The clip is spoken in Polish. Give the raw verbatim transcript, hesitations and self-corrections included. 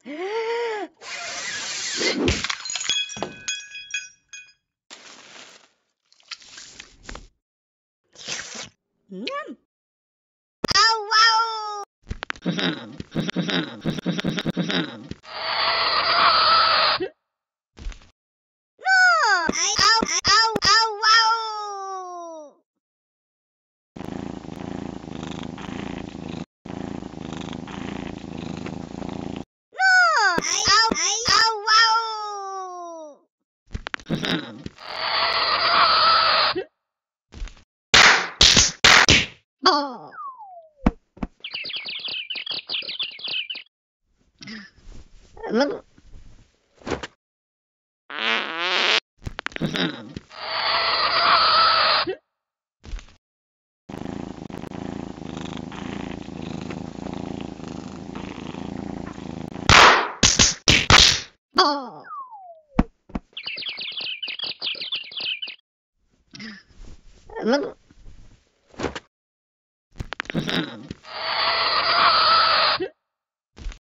Nhâm. Ow, wow. No. I, ow, ow, ow, wow. No. I, ow, I, ow, wow. Oh. Look. Oh. Look.